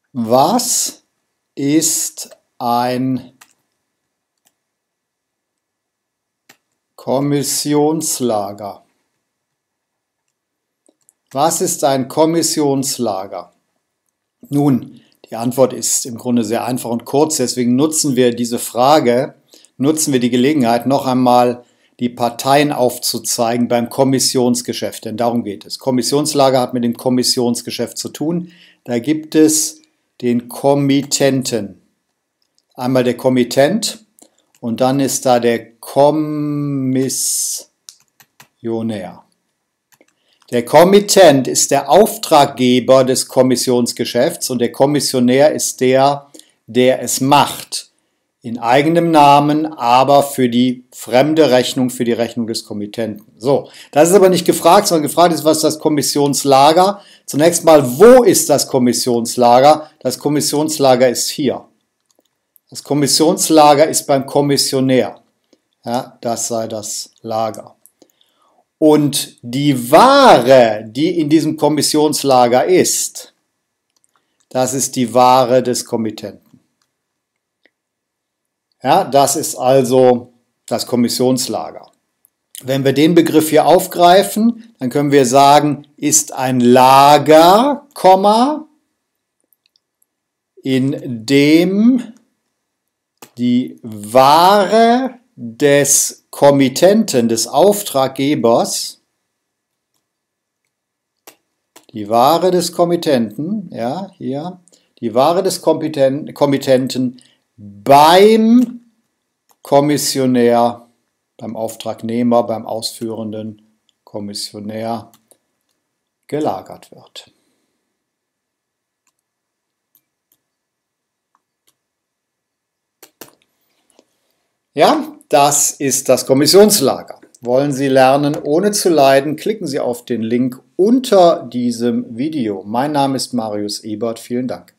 Was ist ein Kommissionslager? Was ist ein Kommissionslager? Nun, die Antwort ist im Grunde sehr einfach und kurz, deswegen nutzen wir diese Frage, nutzen wir die Gelegenheit, noch einmal die Parteien aufzuzeigen beim Kommissionsgeschäft, denn darum geht es. Kommissionslager hat mit dem Kommissionsgeschäft zu tun. Da gibt es den Kommittenten. Einmal der Kommittent und dann ist da der Kommissionär. Der Kommittent ist der Auftraggeber des Kommissionsgeschäfts und der Kommissionär ist der, der es macht. In eigenem Namen, aber für die fremde Rechnung, für die Rechnung des Kommittenten. So, das ist aber nicht gefragt, sondern gefragt ist, was ist das Kommissionslager? Zunächst mal, wo ist das Kommissionslager? Das Kommissionslager ist hier. Das Kommissionslager ist beim Kommissionär. Ja, das sei das Lager. Und die Ware, die in diesem Kommissionslager ist, das ist die Ware des Kommittenten. Ja, das ist also das Kommissionslager. Wenn wir den Begriff hier aufgreifen, dann können wir sagen, ist ein Lager, in dem die Ware des Kommittenten, des Auftraggebers, die Ware des Kommittenten, ja, hier, die Ware des Kommittenten beim Kommissionär, beim Auftragnehmer, beim ausführenden Kommissionär gelagert wird. Ja, das ist das Kommissionslager. Wollen Sie lernen, ohne zu leiden? Klicken Sie auf den Link unter diesem Video. Mein Name ist Marius Ebert. Vielen Dank.